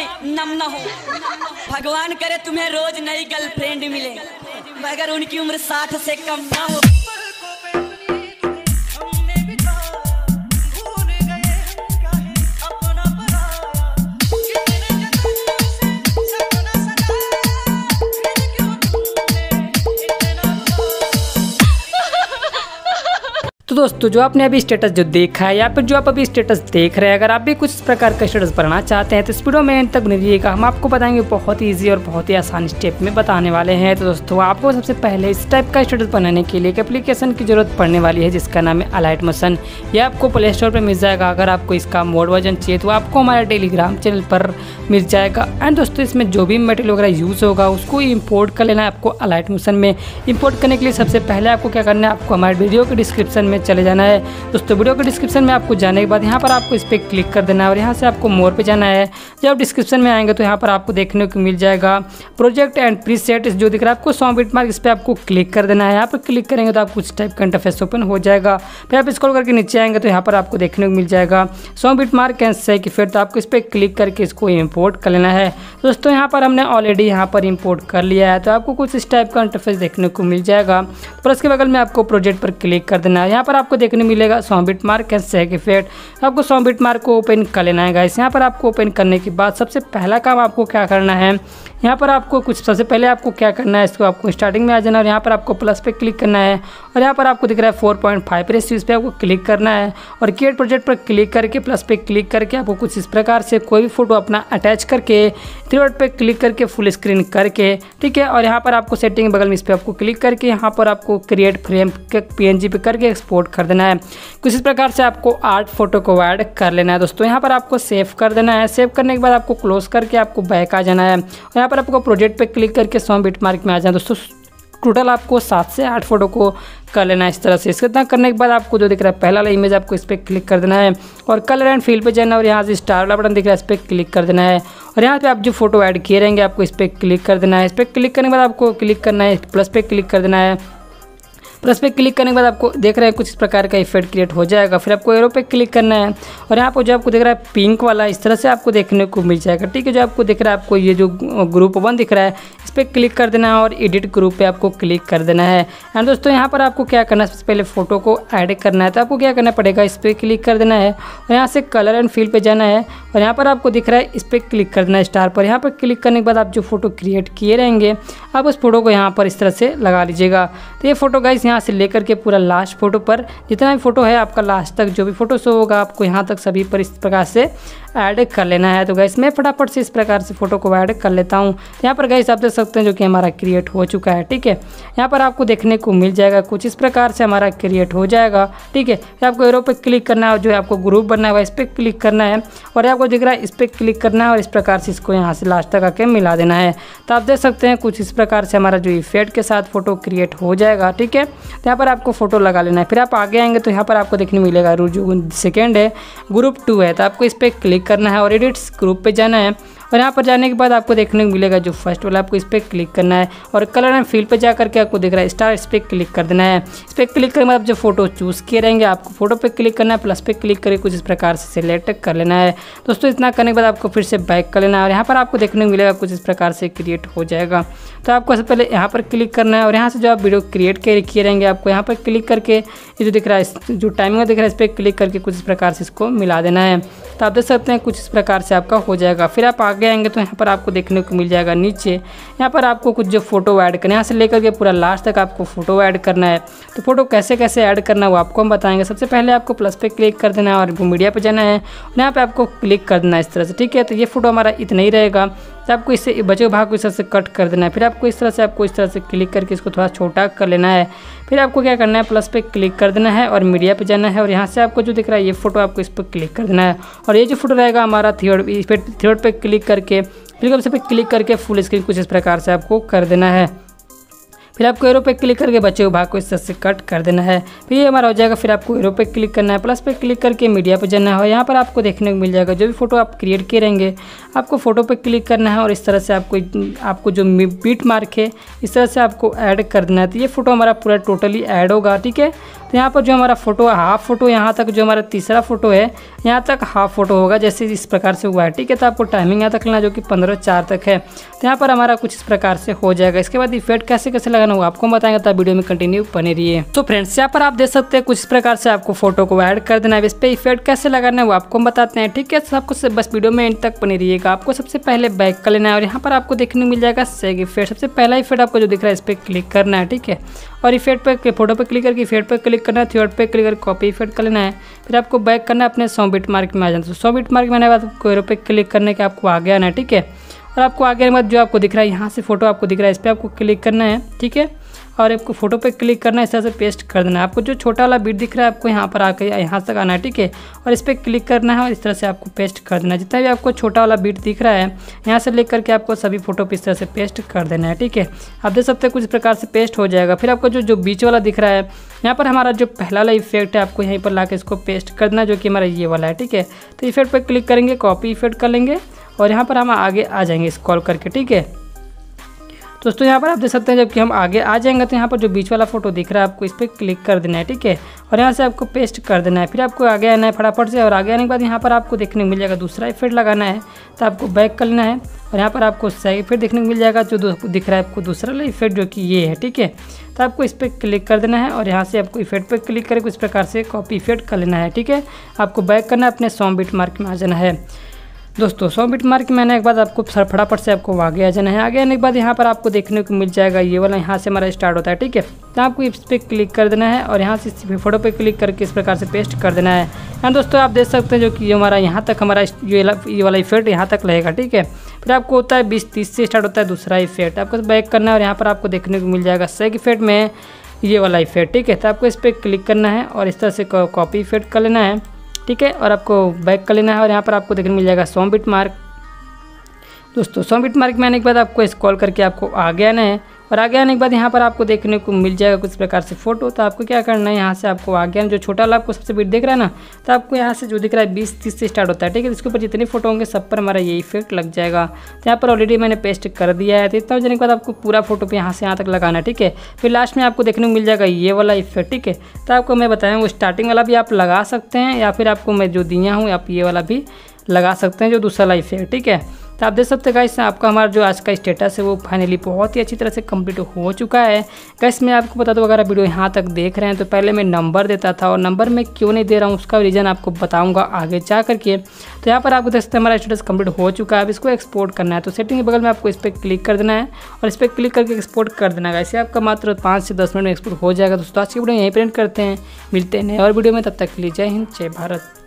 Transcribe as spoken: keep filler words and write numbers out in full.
में नम न हो। भगवान करे तुम्हें रोज नई गर्लफ्रेंड मिले मगर उनकी उम्र साठ से कम ना हो। तो दोस्तों जो आपने अभी स्टेटस जो देखा है या फिर जो आप अभी स्टेटस देख रहे हैं, अगर आप भी कुछ इस प्रकार का स्टेटस बनाना चाहते हैं तो इस वीडियो में एंड तक बने रहिएगा। हम आपको बताएंगे बहुत ही ईजी और बहुत ही आसान स्टेप में बताने वाले हैं। तो दोस्तों आपको सबसे पहले इस टाइप का स्टेटस बनाने के लिए एक एप्लीकेशन की जरूरत पड़ने वाली है जिसका नाम है अलाइट मोशन। यह आपको प्ले स्टोर पर मिल जाएगा। अगर आपको इसका मोड वर्जन चाहिए तो आपको हमारे टेलीग्राम चैनल पर मिल जाएगा। एंड दोस्तों इसमें जो भी मटेरियल वगैरह यूज़ होगा उसको इम्पोर्ट कर लेना है आपको अलाइट मोशन में। इम्पोर्ट करने के लिए सबसे पहले आपको क्या करना है, आपको हमारे वीडियो के डिस्क्रिप्शन में चले जाना है। दोस्तों वीडियो के डिस्क्रिप्शन में आपको जाने के बाद यहाँ पर आपको इस पर क्लिक कर देना है और यहाँ से आपको मोर पे जाना है। जब आप डिस्क्रिप्शन में आएंगे तो यहाँ पर आपको देखने को मिल जाएगा प्रोजेक्ट एंड प्रीसेट जो दिख रहा है आपको सौ बिट मार्क, इस पर आपको क्लिक कर देना है। यहाँ पर क्लिक करेंगे तो आपको कुछ टाइप का इंटरफेस ओपन हो जाएगा। फिर आप स्क्रॉल करके नीचे आएंगे तो यहाँ पर आपको देखने को मिल जाएगा सौ bit mark and sec effect, तो आपको इस पर क्लिक करके इसको इम्पोर्ट कर लेना है। दोस्तों यहाँ पर हमने ऑलरेडी यहाँ पर इम्पोर्ट कर लिया है तो आपको कुछ इस टाइप का इंटरफेस देखने को मिल जाएगा। पर उसके बगल में आपको प्रोजेक्ट पर क्लिक कर देना है। यहाँ पर आपको देखने मिलेगा सौ bit mark and sec effect, आपको सौ बिट मार्क को ओपन कर लेना है गाइस। यहाँ पर आपको ओपन करने के बाद सबसे पहला काम आपको क्या करना है, यहाँ पर आपको कुछ सबसे पहले आपको क्या करना है, इसको आपको स्टार्टिंग में आ जाना और यहाँ पर आपको प्लस पे क्लिक करना है और यहाँ पर आपको दिख रहा है फोर पॉइंट फाइव रेशियो, इस पर आपको क्लिक करना है और क्रिएट प्रोजेक्ट पर क्लिक करके प्लस पे क्लिक करके आपको कुछ इस प्रकार से कोई भी फोटो अपना अटैच करके थ्री डॉट पे क्लिक करके फुल स्क्रीन करके, ठीक है। और यहाँ पर आपको सेटिंग बगल में इस पर आपको क्लिक करके यहाँ पर आपको क्रिएट फ्रेम के पीएनजी पे करके एक्सपोर्ट कर देना है। कुछ इस प्रकार से आपको आर्ट फोटो को ऐड कर लेना है। दोस्तों यहाँ पर आपको सेव कर देना है। सेव करने के बाद आपको क्लोज करके आपको बैक आ जाना है और यहाँ पर आपको प्रोजेक्ट पे क्लिक करके सौ बिट मार्क में आ जाना। दोस्तों टोटल आपको सात से आठ फोटो को कर लेना है इस तरह से। इसके इतना करने के बाद आपको जो दिख रहा है पहला वाला इमेज आपको इस पर क्लिक कर देना है और कलर एंड फील पे जाना और यहाँ से स्टार वाला बटन दिख रहा है इस पर क्लिक कर देना है और यहाँ पे आप जो फोटो ऐड किए रहेंगे आपको इस पर क्लिक कर देना है। इस पर क्लिक करने के बाद आपको क्लिक करना है, प्लस पे क्लिक कर देना है। प्लस पे क्लिक करने के बाद आपको देख रहे हैं कुछ इस प्रकार का इफेक्ट क्रिएट हो जाएगा। फिर आपको एरो पे क्लिक करना है और यहाँ पर जो आपको दिख रहा है पिंक वाला इस तरह से आपको देखने को मिल जाएगा, ठीक है। जो आपको दिख रहा है आपको ये जो ग्रुप वन दिख रहा है इस पर क्लिक कर देना है और एडिट ग्रुप पे आपको क्लिक कर देना है। एंड दोस्तों यहाँ पर आपको क्या करना है, सबसे पहले फोटो को ऐड करना है तो आपको क्या करना पड़ेगा, इस पर क्लिक कर देना है और यहाँ से कलर एंड फील पे जाना है और यहाँ पर आपको दिख रहा है इस पर क्लिक कर देना है स्टार पर। यहाँ पर क्लिक करने के बाद आप जो फोटो क्रिएट किए रहेंगे आप उस फोटो को यहाँ पर इस तरह से लगा लीजिएगा। तो ये फोटो गाइस यहाँ से लेकर के पूरा लास्ट फोटो पर जितना भी फोटो है आपका लास्ट तक जो भी फोटो शो होगा आपको यहाँ तक सभी पर इस प्रकार से ऐड कर लेना है। तो गाइस मैं फटाफट से इस प्रकार से फोटो को ऐड कर लेता हूँ। यहाँ पर गाइस आप देख सकते हैं जो कि हमारा क्रिएट हो चुका है, ठीक है। यहाँ पर आपको देखने को मिल जाएगा कुछ इस प्रकार से हमारा क्रिएट हो जाएगा, ठीक है। फिर आपको एरो पे क्लिक करना है और जो आपको ग्रुप बनना है इस पर क्लिक करना है और आपको दिख रहा है इस पर क्लिक करना है और इस प्रकार से इसको यहाँ से लास्ट तक आके मिला देना है। तो आप देख सकते हैं कुछ इस प्रकार से हमारा जो इफेक्ट के साथ फोटो क्रिएट हो जाएगा, ठीक है। तो यहाँ पर आपको फोटो लगा लेना है। फिर आप आगे आएंगे तो यहाँ पर आपको देखने मिलेगा जो सेकेंड है ग्रुप टू है तो आपको इस पर क्लिक करना है और एडिट्स ग्रुप पे जाना है और यहाँ पर जाने के बाद आपको देखने को मिलेगा जो फर्स्ट वाला आपको इस पर क्लिक करना है और कलर एंड फील पे जा करके आपको दिख रहा है स्टार, इस पर क्लिक कर देना है। इस पर क्लिक करने के बाद आप जो फोटो चूज़ किए रहेंगे आपको फोटो पे क्लिक करना है, प्लस पे क्लिक करके कुछ इस प्रकार से सिलेक्ट कर लेना है। दोस्तों इतना करने के बाद आपको फिर से बैक कर लेना है और यहाँ पर आपको देखने को मिलेगा कुछ इस प्रकार से क्रिएट हो जाएगा। तो आपको सबसे पहले यहाँ पर क्लिक करना है और यहाँ से जो आप वीडियो क्रिएट किए रहेंगे आपको यहाँ पर क्लिक करके ये जो दिख रहा है जो टाइमिंग दिख रहा है इस पर क्लिक करके कुछ इस प्रकार से इसको मिला देना है। तो आप देख सकते हैं कुछ इस प्रकार से आपका हो जाएगा। फिर आप आगे आएंगे तो यहाँ पर आपको देखने को मिल जाएगा नीचे यहाँ पर आपको कुछ जो फोटो ऐड करना है यहाँ से लेकर के पूरा लास्ट तक आपको फोटो ऐड करना है। तो फोटो कैसे कैसे ऐड करना है वो आपको हम बताएंगे। सबसे पहले आपको प्लस पे क्लिक कर देना है और मीडिया पे जाना है और यहाँ पे आपको क्लिक कर देना है इस तरह से, ठीक है। तो ये फोटो हमारा इतना ही रहेगा। तो आपको इससे बचे भाग को इस तरह से कट कर देना है। फिर आपको इस तरह से आपको इस तरह से क्लिक करके इसको थोड़ा छोटा कर लेना है। फिर आपको क्या करना है, प्लस पे क्लिक कर देना है और मीडिया पे जाना है और यहाँ से आपको जो दिख रहा है ये फोटो आपको इस पर क्लिक कर देना है और ये जो फोटो रहेगा हमारा थर्ड इस पर थर्ड पे क्लिक करके फिर सबसे पे क्लिक करके फुल स्क्रीन कुछ इस प्रकार से आपको कर देना है। फिर आपको एरो पे क्लिक करके बचे हुए भाग को इस तरह से कट कर देना है। फिर ये हमारा हो जाएगा। फिर आपको एरो पे क्लिक करना है, प्लस पे क्लिक करके मीडिया पे जाना है। यहाँ पर आपको देखने को मिल जाएगा जो भी फोटो आप क्रिएट किए रहेंगे, आपको फोटो पे क्लिक करना है और इस तरह से आपको आपको जो बीट मार्क है इस तरह से आपको ऐड कर देना है। तो ये फोटो हमारा पूरा टोटली ऐड होगा, ठीक है। तो यहाँ पर जो हमारा फोटो हाफ फोटो यहाँ तक जो हमारा तीसरा फोटो है यहाँ तक हाफ फोटो होगा, जैसे इस प्रकार से हुआ है, ठीक है। तो आपको टाइमिंग यहाँ तक लेना जो कि पंद्रह चार तक है। तो यहाँ पर हमारा कुछ इस प्रकार से हो जाएगा। इसके बाद इफेक्ट कैसे कैसे लगाना होगा आपको बताएंगे, तो वीडियो में कंटिन्यू बने रहिए। तो फ्रेंड्स यहाँ पर आप देख सकते हैं कुछ इस प्रकार से आपको फोटो को ऐड कर देना है। इस पर इफेक्ट कैसे लगाना है वो आपको बताते हैं, ठीक है। तो आपको बस वीडियो में एंड तक बने रहिएगा। आपको सबसे पहले बैक कर लेना है और यहाँ पर आपको देखने को मिल जाएगा सेग इफेक्ट। सबसे पहला इफेक्ट आपको जो दिख रहा है इस पर क्लिक करना है, ठीक है। और इफेक्ट पे फोटो पे क्लिक करके इफेक्ट पे क्लिक करना है, थर्ड पे क्लिक करके कॉपी इफेक्ट कर लेना है। फिर आपको बैक करना है अपने सौ बिट मार्क में आ जाना। तो सौ बिट मार्क में आने के बाद आपको एरो पे क्लिक करने के आपको आगे आना है, ठीक है। और आपको आगे आने के बाद जो आपको दिख रहा है यहाँ से फोटो आपको दिख रहा है इस पर आपको क्लिक करना है, ठीक है। और आपको फोटो पे क्लिक करना है, इस तरह से पेस्ट कर देना है। आपको जो छोटा वाला बीट दिख रहा है आपको यहाँ पर आकर यहाँ तक आना है, ठीक है। और इस पर क्लिक करना है और इस तरह से आपको पेस्ट कर देना है। जितना भी आपको छोटा वाला बीट दिख रहा है यहाँ से लेकर करके आपको सभी फोटो पे इस तरह से पेस्ट कर देना है, ठीक है। आप देख सकते हैं कुछ प्रकार से पेस्ट हो जाएगा। फिर आपको जो जो बीच वाला दिख रहा है यहाँ पर हमारा जो पहला वाला इफेक्ट है आपको यहीं पर ला इसको पेस्ट कर देना, जो कि हमारा ये वाला है, ठीक है। तो इफेक्ट पर क्लिक करेंगे, कॉपी इफेक्ट कर लेंगे और यहाँ पर हम आगे आ जाएंगे स्क्रॉल करके, ठीक है। दोस्तों यहाँ पर आप देख सकते हैं जबकि हम आगे आ जाएंगे तो यहाँ पर जो बीच वाला फोटो दिख रहा है आपको इस पर क्लिक कर देना है, ठीक है। और यहाँ से आपको पेस्ट कर देना है। फिर आपको आगे आना है फटाफट से और आगे आने के बाद यहाँ पर आपको देखने को मिल जाएगा दूसरा इफेक्ट लगाना है। तो आपको बैक कर लेना है और यहाँ पर आपको सही इफेक्ट देखने को मिल जाएगा जो दिख रहा है आपको दूसरा वाला इफेक्ट जो कि ये है, ठीक है। तो आपको इस पर क्लिक कर देना है और यहाँ से आपको इफेक्ट पर क्लिक करके इस प्रकार से कॉपी इफेक्ट कर लेना है, ठीक है। आपको बैक करना है, अपने सौ बिट मार्क में आ जाना है। दोस्तों सौ बिट मार्क में आने के बाद आपको फटाफट से आपको आगे आ जाना है। आगे आने के बाद यहाँ पर आपको देखने को मिल जाएगा ये वाला, यहाँ से हमारा स्टार्ट होता है, ठीक है। तो आपको इस पर क्लिक कर देना है और यहाँ से फोटो पे क्लिक करके इस प्रकार से पेस्ट कर देना है। हाँ दोस्तों आप देख सकते हैं जो कि हमारा यहाँ तक हमारा ये वाला इफेक्ट यहाँ तक रहेगा, ठीक है। फिर आपको होता है बीस तीस से स्टार्ट होता है दूसरा इफेक्ट। आपको बैक करना है और यहाँ पर आपको देखने को मिल जाएगा सेग इफेक्ट में ये वाला इफेक्ट, ठीक है। तो आपको इस पर क्लिक करना है और इस तरह से कॉपी इफेक्ट कर लेना है, ठीक है। और आपको बैक कर लेना है और यहाँ पर आपको देखने को मिल जाएगा सौ बिट मार्क। दोस्तों सौ बिट मार्क में आने के बाद आपको स्क्रॉल करके आपको आगे आना है और आगे आने के बाद यहाँ पर आपको देखने को मिल जाएगा कुछ प्रकार से फोटो। तो आपको क्या करना है, यहाँ से आपको आगे आना, जो छोटा वाला आपको सबसे बिट दिख रहा है ना, तो आपको यहाँ से जो दिख रहा है बीस तीस से स्टार्ट होता है, ठीक है। इसके ऊपर जितने फोटो होंगे सब पर हमारा ये इफेक्ट लग जाएगा। तो यहाँ पर ऑलरेडी मैंने पेस्ट कर दिया है। तो इतना हो जाने के बाद आपको पूरा फोटो पे यहाँ से यहाँ तक लगाना है, ठीक है। फिर लास्ट में आपको देखने को मिल जाएगा ये वाला इफेक्ट, ठीक है। तो आपको मैं बताया वो स्टार्टिंग वाला भी आप लगा सकते हैं या फिर आपको मैं जो दिया हूँ आप ये वाला भी लगा सकते हैं, जो दूसरा वाला इफेक्ट, ठीक है। तो आप देख सकते हैं गाइस आपका हमारा जो आज का स्टेटस है वो फाइनली बहुत ही अच्छी तरह से कंप्लीट हो चुका है। गाइस मैं आपको बता दूं अगर आप वीडियो यहाँ तक देख रहे हैं तो पहले मैं नंबर देता था और नंबर मैं क्यों नहीं दे रहा हूँ उसका रीज़न आपको बताऊंगा आगे जा करके। तो यहाँ पर आपको देख सकते हैं हमारा स्टेटस कंप्लीट हो चुका है। अब इसको एक्सपोर्ट करना है तो सेटिंग के बगल में आपको इस पर क्लिक कर देना है और इस पर क्लिक करके एक्सपोर्ट कर देना है। ऐसे आपका मात्र पाँच से दस मिनट में एक्सपोर्ट हो जाएगा। दोस्तों आज की वीडियो यहीं पर एंड करते हैं, मिलते हैं नए और वीडियो में, तब तक के लिए जय हिंद जय भारत।